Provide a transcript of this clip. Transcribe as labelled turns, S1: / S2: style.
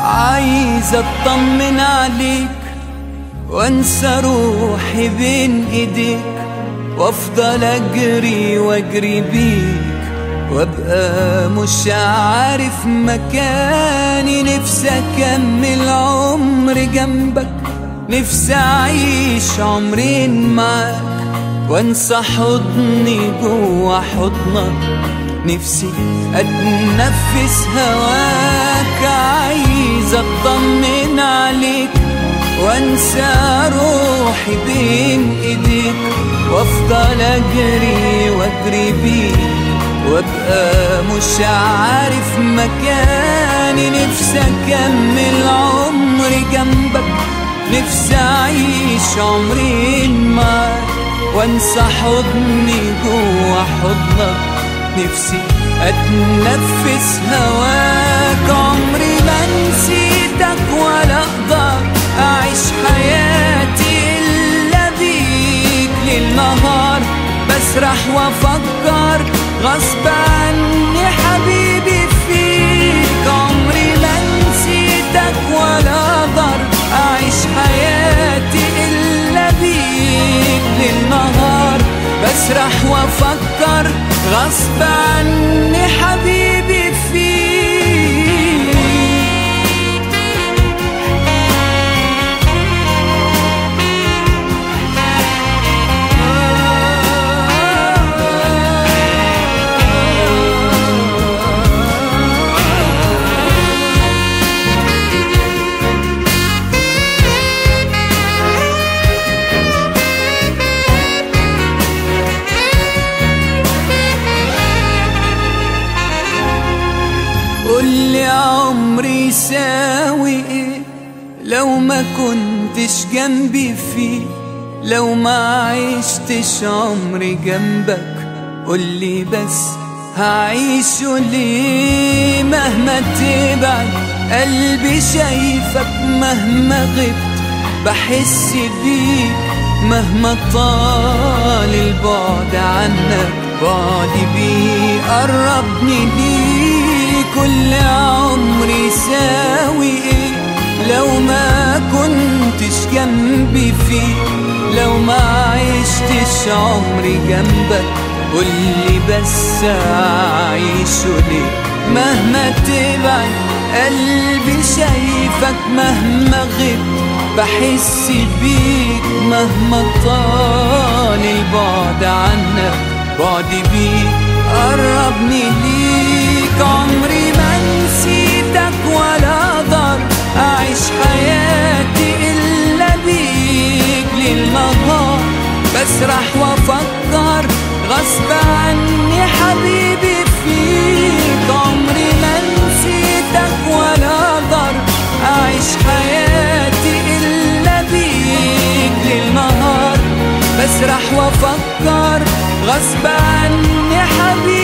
S1: عايز اطمن عليك وانسى روحي بين ايديك، وافضل اجري واجري بيك وابقى مش عارف مكاني. نفسي اكمل عمري جنبك، نفسي اعيش عمرين معاك وانسى حضني جوا حضنك. نفسي اتنفس هواك، عايز اطمن عليك وانسى روحي بين ايديك، وافضل اجري واجري بيك وابقى مش عارف مكاني. نفسي اكمل عمري جنبك، نفسي اعيش عمرين معاك وانسى حضني جوا حضنك. نفسي اتنفس هواك، عمري ما نسيتك ولا اقدر اعيش حياتي الا بيك. ليل نهار بسرح وافكر غصب عني حبيبي فيك. عمري ما نسيتك ولا اقدر اعيش حياتي الا بيك. ليل نهار بسرح وافكر غصب عني حبيبي فيك. قولي عمري يساوي ايه لو ما كنتش جنبي فيه، لو ما عشتش عمري جنبك. قولي بس هعيشه ليه؟ مهما تبعد قلبي شايفك، مهما غبت بحس بيك، مهما طال البعد عنك بعدي بيه قربني ليك. كل عمري يساوي ايه لو ما كنتش جنبي فيه، لو ما عشتش عمري جنبك. قولي بس اعيشه ليه؟ مهما تبعد قلبي شايفك، مهما غبت بحس بيك، مهما طال البعد عنك بعدي بيك قربني ليك. عمري ما نسيتك ولا اقدر اعيش حياتي الا بيك. ليل نهار بسرح وافكر غصب عني حبيبي فيك. عمري ما نسيتك ولا اقدر اعيش حياتي الا بيك. ليل نهار بسرح وافكر غصب عني حبيبي